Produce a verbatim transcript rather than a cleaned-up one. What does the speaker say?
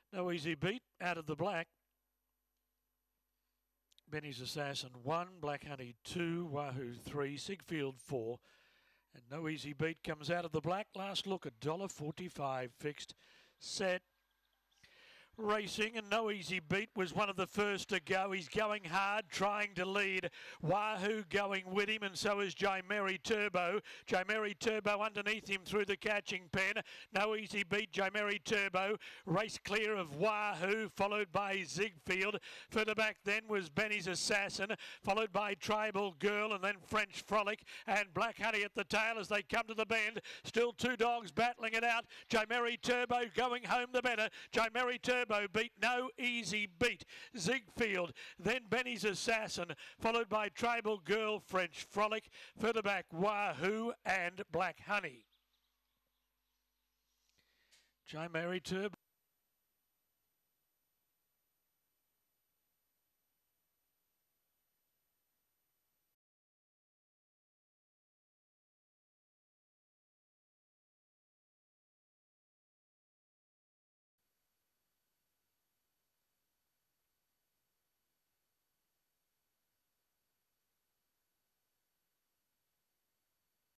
No Easy Beat out of the black. Benny's Assassin one, Black Honey two, Wahoo three, Sigfield four, and No Easy Beat comes out of the black. Last look at one dollar forty-five fixed, set, racing, and No Easy Beat was one of the first to go. He's going hard, trying to lead. Wahoo going with him, and so is Jymeri Turbo. Jymeri Turbo underneath him through the catching pen. No Easy Beat, Jymeri Turbo. Race clear of Wahoo, followed by Sigfield. Further back then was Benny's Assassin, followed by Tribal Girl, and then French Frolic and Black Honey at the tail as they come to the bend. Still two dogs battling it out. Jymeri Turbo going home the better. Jymeri Turbo beat No Easy Beat, Sigfield, then Benny's Assassin, followed by Tribal Girl, French Frolic, further back Wahoo and Black Honey. Jymeri Turbo.